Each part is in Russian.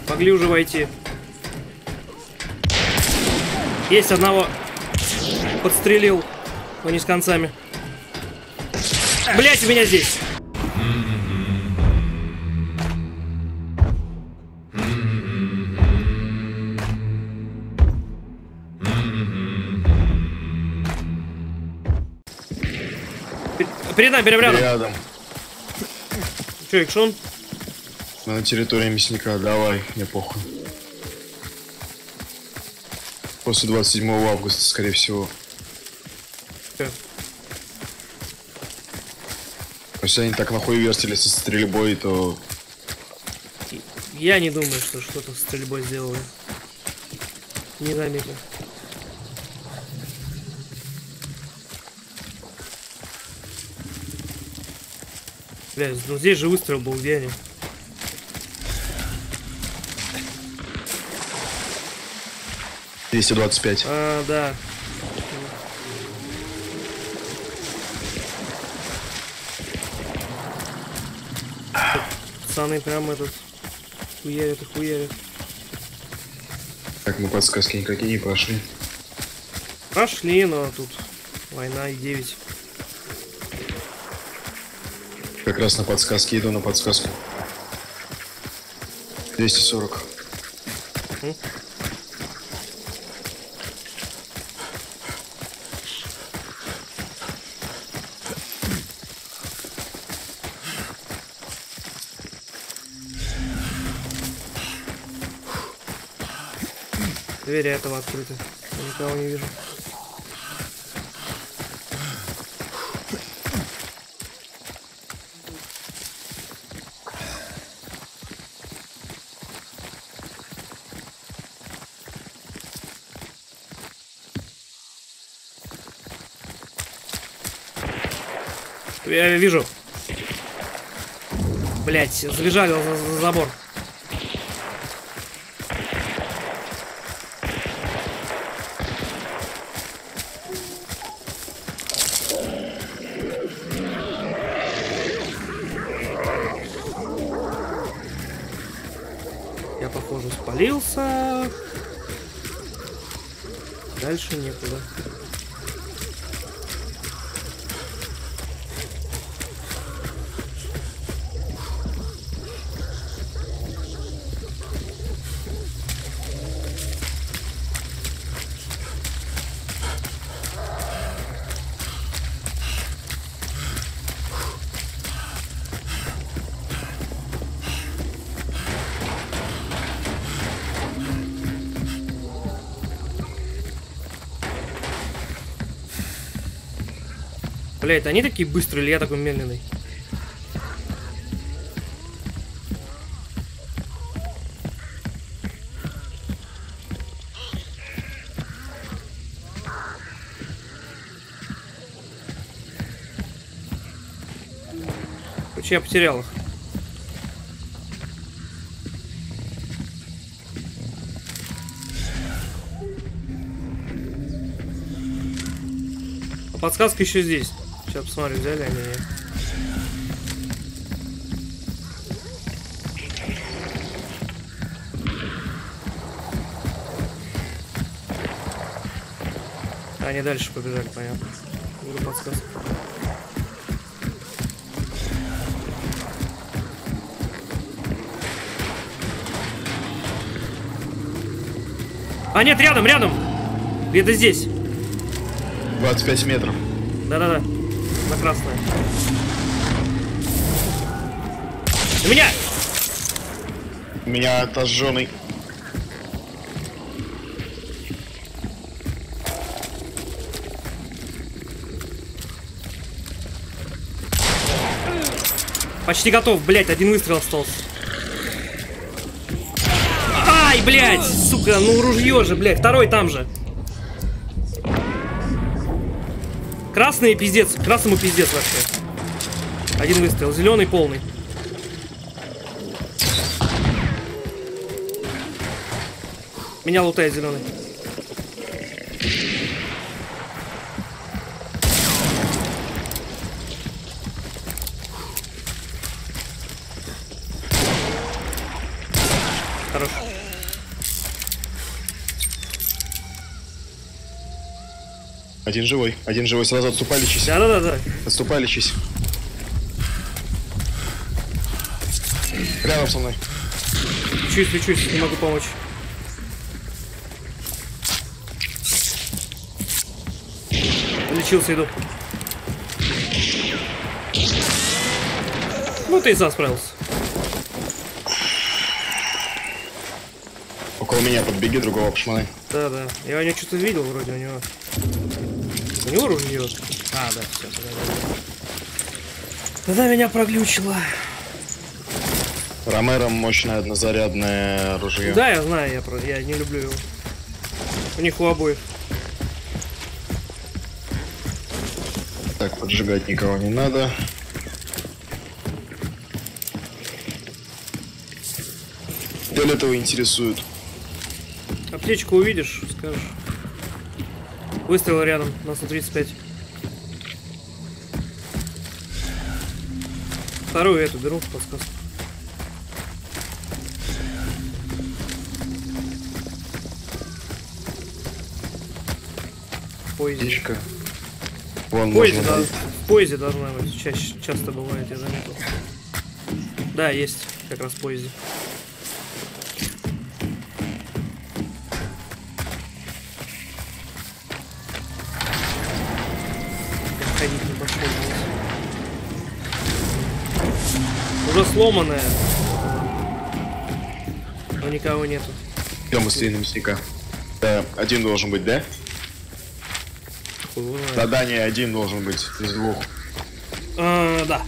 Могли уже войти. Есть одного. Подстрелил. Но не с концами. Блять, у меня здесь. Перед нами, прям рядом. Рядом. Че, Икшон? На территории мясника, давай, мне похуй. После 27 августа, скорее всего. Че? Если они так нахуй вертели со стрельбой, то... Я не думаю, что что-то с стрельбой сделали. Не заметил. Блядь, ну здесь же выстрел был, где они? $225. А, да. Пацаны прям этот хуярят и хуярят. Так, мы подсказки никакие не прошли. Пошли, но тут война и 9. Как раз на подсказки иду, на подсказку. 240. Двери этого открыты. Я никого не вижу. Я вижу. Блять, забежали за забор. Я, похоже, спалился. Дальше некуда. Блять, они такие быстрые, или я такой медленный? Короче, я потерял их. А подсказка еще здесь. Сейчас посмотрю, взяли они меня. Они дальше побежали, понятно. Буду подсказка. А нет, рядом, рядом! Где-то здесь. 25 метров. Да-да-да. На красное. У меня! У меня отожженный. Почти готов, блять, один выстрел остался. Ай, блять, сука, ну ружье же, блять, второй там же. Красный пиздец, красному пиздец вообще. Один выстрел, зеленый полный. Меня лутает зеленый. Хорош. Один живой, сразу отступай, лечись. Да. Отступай, лечись. Рядом со мной. Лечусь, не могу помочь. Лечился, иду. Ну ты и сам справился. Около меня подбеги, другого пошманы. Да. Я у него что-то видел вроде, у него. У него ружье. А, да, все, тогда меня проглючило. Ромеро мощное однозарядное оружие. Да, я знаю, я не люблю его. У них у обоих. Так, поджигать никого не надо. Фиолетово интересует. Аптечку увидишь, скажешь. Выстрел рядом, на 135. Вторую эту беру, подсказку. В поезде. Птичка. Вон В поезде, можно... в поезде должна быть. Часто бывает, я заметил. Да, есть, как раз в поезде. Ходить не пошел. Уже сломанная. Но никого нету. Идем быстрее на мясника. Да, один должен быть, да? Хуй его знает. Задание один должен быть из двух. Да.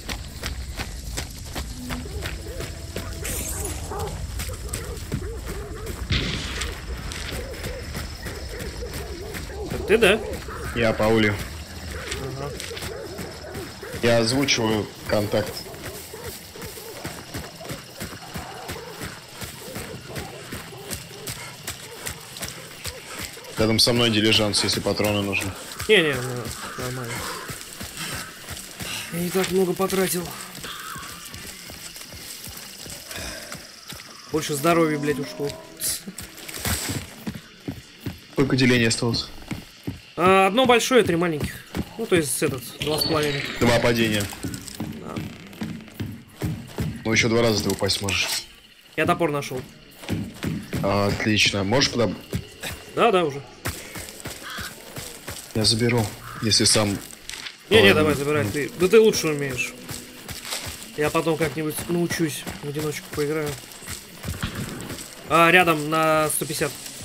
Ты, да? Я Паулю. Ага. Я озвучиваю контакт. Рядом со мной дилижанс, если патроны нужны. Не, нормально. Я не так много потратил. Больше здоровья, блядь, ушло. Сколько делений осталось? Одно большое, 3 маленьких. Ну, то есть этот, 2,5. 2 падения. Да. Ну, еще 2 раза ты упасть можешь. Я топор нашел. Отлично. Можешь подоб... Да, уже. Я заберу, если сам... Не, давай, забирай. Да ты лучше умеешь. Я потом как-нибудь научусь в одиночку поиграю. Рядом на 150.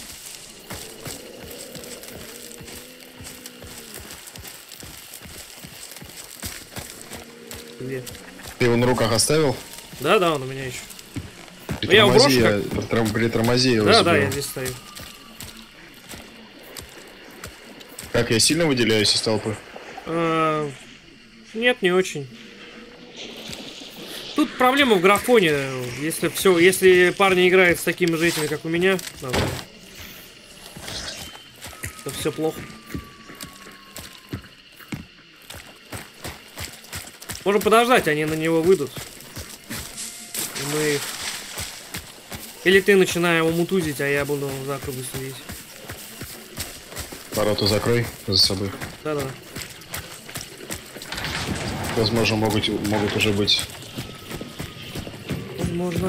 Где? Ты его на руках оставил? Да, он у меня еще. Я Притормози, уброшу притормози его. Да, я здесь стою. Как, я сильно выделяюсь из толпы? Нет, не очень. Тут проблема в графоне. Если парни играют с такими же этими, как у меня, то все плохо. Можем подождать, они на него выйдут. И мы... Или ты начинаешь его мутузить, а я буду за кругу следить. Ворота закрой за собой. Да. Возможно, могут уже быть. Возможно.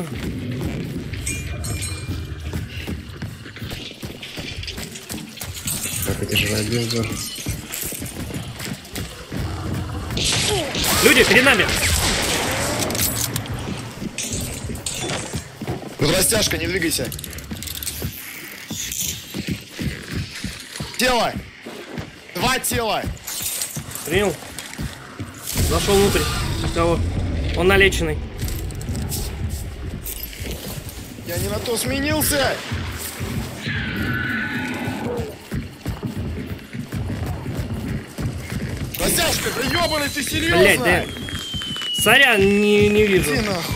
Так, это же Райберзер. Люди, перед нами! Тут растяжка, не двигайся. Тело! 2 тела! Принял. Зашел внутрь. Кого? Он налеченный. Я не на то сменился! Растяжка, да ёбаный, ты серьезно? Блять, да. Сорян, не вижу. Иди нахуй.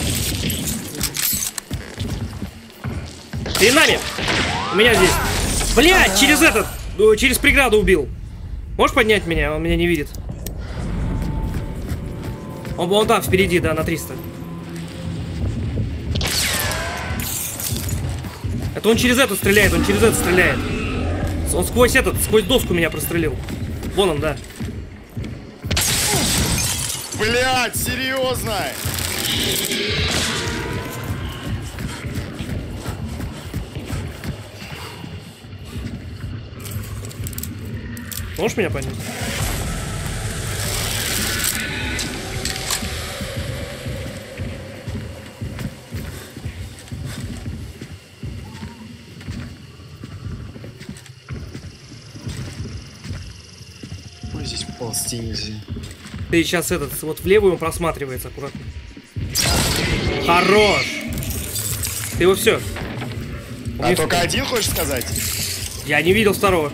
Перед нами! У меня здесь. Блядь, через этот, через преграду убил. Можешь поднять меня? Он меня не видит. Он там впереди, да, на 300. Это он через эту стреляет, он через это стреляет. Он сквозь этот, сквозь доску меня прострелил. Вон он, да. Блядь, серьезно? Можешь меня понять? Ой, здесь ползти нельзя. Ты сейчас этот, вот в левую он просматривается аккуратно. Хорош! Ты его все. А только один, хочешь сказать? Я не видел второго.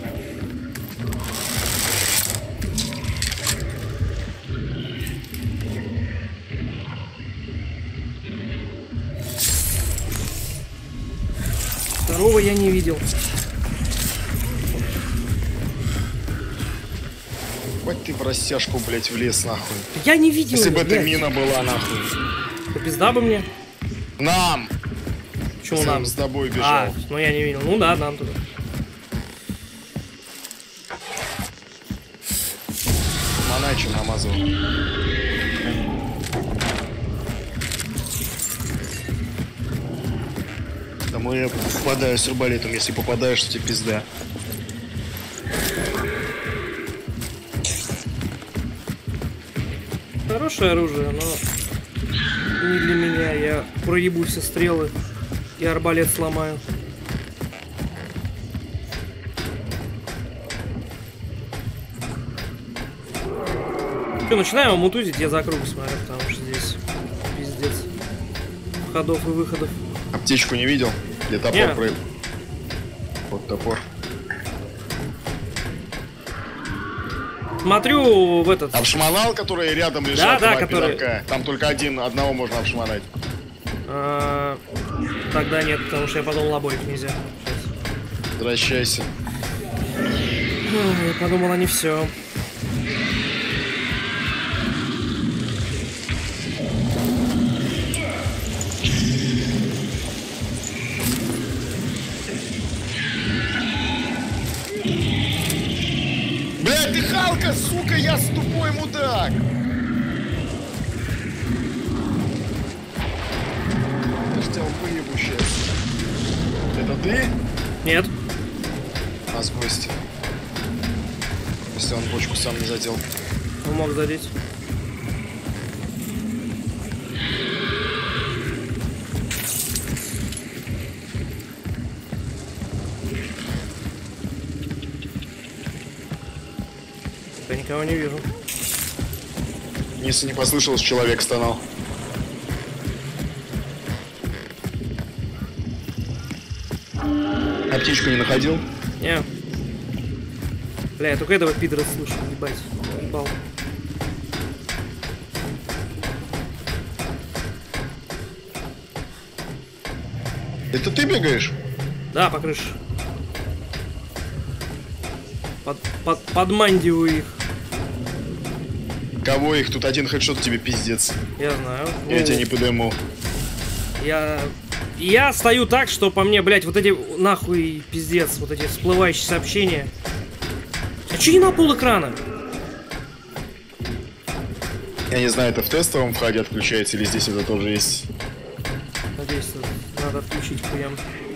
Второго я не видел. Хоть ты в растяжку, блять, влез нахуй. Я не видел. Если бы блядь. это мина была нахуй. Да пизда бы мне. Нам! Чего Если нам? он с тобой бежал. А, ну я не видел. Ну да, нам туда. Моначу намазал. Тому я попадаю с арбалетом. Если попадаешь, то тебе пизда. Хорошее оружие, но не для меня. Я проебу все стрелы и арбалет сломаю. Что, начинаем мутузить, я за круг смотрю, потому что здесь пиздец. Входов и выходов. Аптечку не видел? Где топор Не. прыг? Вот топор. Смотрю в этот. Обшмонал, который рядом лежат, Да, два который- пидорка. Там только одного можно обшмонать. Тогда нет, потому что я подумал, обоих нельзя. Сейчас. Возвращайся. Я подумал, они все. Блядь, ты Халка, сука, я тупой мудак! Я ж тебя выебу сейчас. Это ты? Нет. У нас гости. Если он бочку сам не задел. Он мог задеть. Я никого не вижу. Если не послышалось, человек стонал. Аптечку не находил? Не. Бля, я только этого пидора слышу, ебать. Ебал. Это ты бегаешь? Да, по крыше. Подмандиваю их. Кого их? Тут один хедшот тебе пиздец. Я знаю. Я Ну, тебя не подыму. Я стою так, что по мне, блядь, вот эти нахуй пиздец, вот эти всплывающие сообщения. А че не на пол экрана? Я не знаю, это в тестовом входе отключается или здесь это тоже есть. Надеюсь, надо отключить хуям.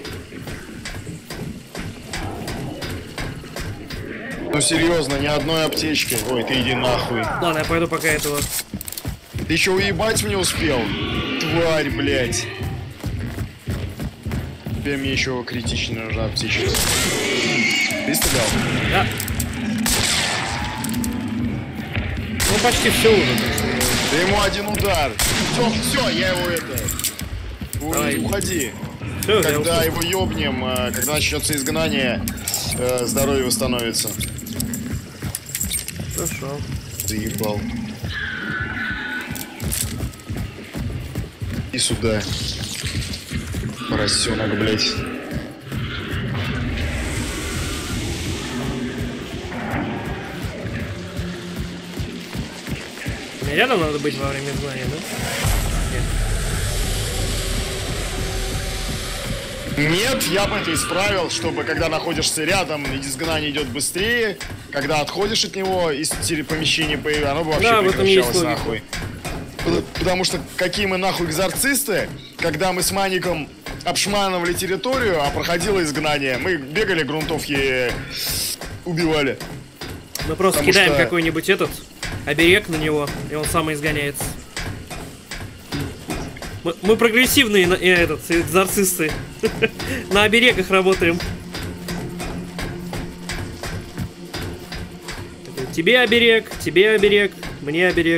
Ну серьезно, ни одной аптечки. Ой, ты иди нахуй. Ладно, я пойду пока этого. Ты еще уебать мне успел? Тварь, блядь. Теперь мне еще критично нужна аптечка. Ты стрелял? Да. Ну почти все уже. Так что Да ему один удар. Все, я его это... Давай. Уходи. Всё, я Когда ушел. его ёбнем, когда начнется изгнание, здоровье восстановится. Хорошо. Заебал. И сюда. Поросенок, блядь. Мне рядом надо быть во время изгнания, да? Нет, я бы это исправил, чтобы когда находишься рядом, изгнание идет быстрее. Когда отходишь от него из помещения, оно бы вообще Да, в этом есть прекращалось логика. нахуй. Потому что какие мы нахуй экзорцисты, когда мы с Маником обшмановали территорию, а проходило изгнание. Мы бегали, грунтовки убивали. Мы просто Потому кидаем что- какой-нибудь оберег на него, и он сам изгоняется. Мы прогрессивные экзорцисты. На оберегах работаем. Тебе оберег, мне оберег.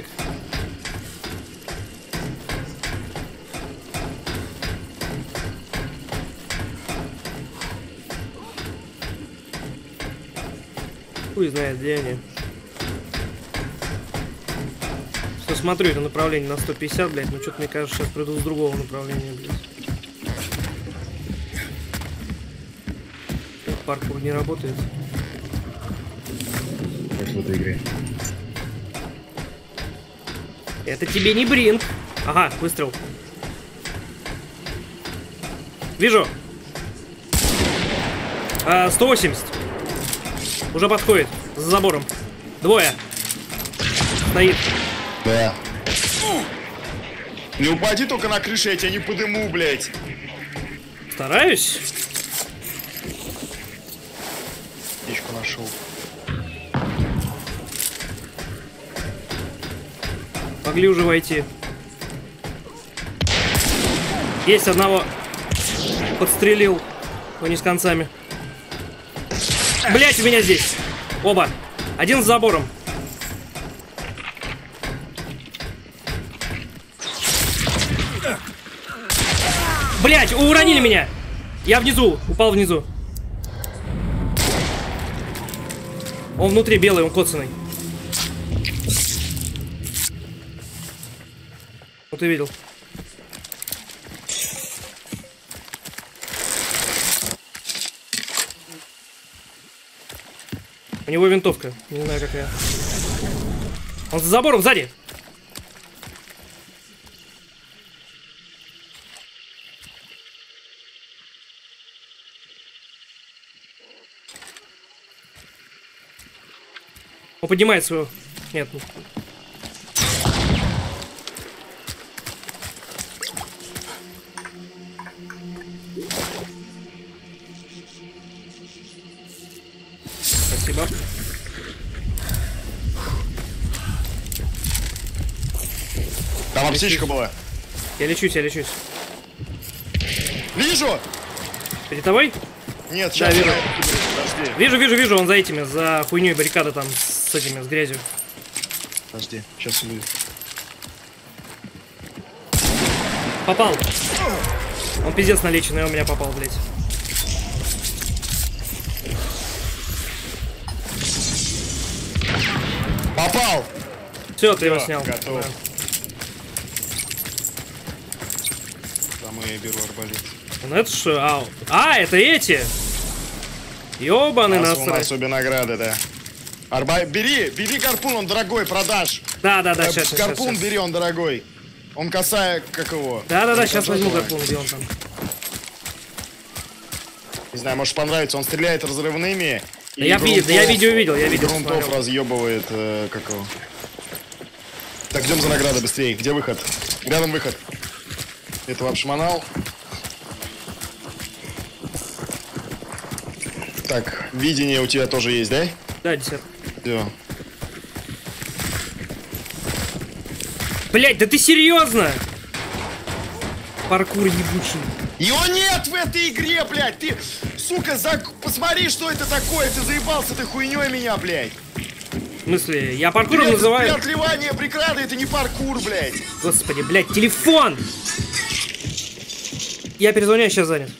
Хуй знает, где они. Что смотрю, это направление на 150, блядь, но что-то мне кажется, сейчас приду с другого направления, блядь. Паркур не работает. Как в этой игре. Это тебе не бринг. Ага, выстрел. Вижу. 180. Уже подходит. За забором. Двое. Стоит. Да. Не упади только на крыше, я тебя не подыму, блядь. Стараюсь. Птичку нашел. Могли уже войти. Есть одного. Подстрелил. Но не с концами. Блять, у меня здесь. Оба. Один с забором. Блять, уронили меня. Я внизу. Упал внизу. Он внутри белый, он коцаный. Ну ты видел. У него винтовка. Не знаю какая. Он за забором сзади. Он поднимает своего. Нет. Спасибо. Там аптечка была. Я лечусь, я лечусь. Вижу! Перед тобой? Нет, Да, сейчас. вижу. Подожди. Вижу, он за этими, за хуйней баррикада там с этими, с грязью. Подожди, сейчас будет. Попал. Он пиздец налеченный, у меня попал, блядь. Попал! Все, ты его Всё, снял. готов. Да. Там я беру арбалет. Ну это что? Это эти! Ёбаный У насрать. нас обе награды, да. Бери гарпун, он дорогой, продашь. Да, сейчас. Гарпун бери, он дорогой. Он касая, как его. Да, Он сейчас возьму касается. гарпун, где он там. Не знаю, может понравится. Он стреляет разрывными. Да я видео видел, Грунтов смотрел. разъебывает, как его. Так, идем за наградой быстрее. Где выход? Рядом выход. Этого обшмонал. Так, видение у тебя тоже есть, да? Да, 10. Все. Блять, да ты серьезно? Паркур ебучий. Его нет в этой игре, блядь! Ты, сука, посмотри, что это такое! Ты заебался ты хуйней меня, блядь! В смысле, я паркуром Блядь, называю. отливание преграды, это не паркур, блядь! Господи, блядь, телефон! Я перезвоню, я сейчас занят.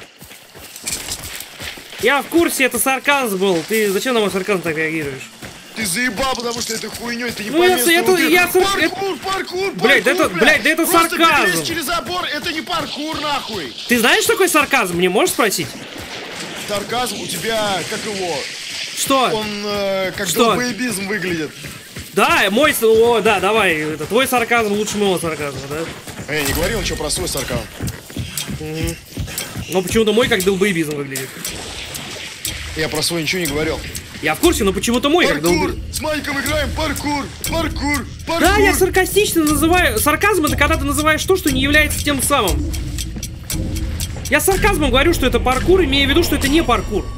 Я в курсе, это сарказм был. Ты зачем на мой сарказм так реагируешь? Ты заебал, потому что это хуйней, ты не Ну, по я- месту. это- вот я- Паркур, Блядь, да это- блядь, да это Просто сарказм. перелезть через забор, это не паркур, нахуй. Ты знаешь, что такое сарказм? Мне можешь спросить? Сарказм у тебя, как его, Что? он как Что? долбоебизм выглядит. Да, мой... О, да, давай. Это твой сарказм лучше моего сарказма, да? Не говорил ничего про свой сарказм. Но почему-то мой как долбоебизм выглядит. Я про свой ничего не говорил. Я в курсе, но почему-то мой как Паркур! долбоебизм. С Маньком играем паркур! Паркур! Паркур! Да, я саркастично называю... Сарказм — это когда ты называешь то, что не является тем самым. Я сарказмом говорю, что это паркур, имея в виду, что это не паркур.